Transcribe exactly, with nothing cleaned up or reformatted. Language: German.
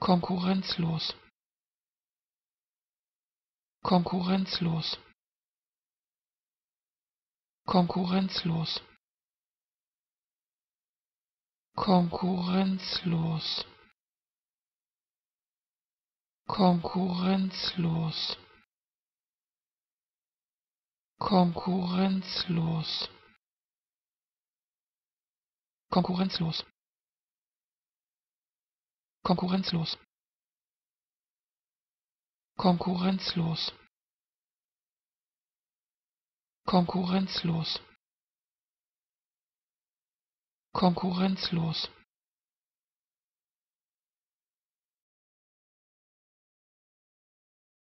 konkurrenzlos, konkurrenzlos, konkurrenzlos, konkurrenzlos, konkurrenzlos, konkurrenzlos, konkurrenzlos, konkurrenzlos, konkurrenzlos, konkurrenzlos, konkurrenzlos.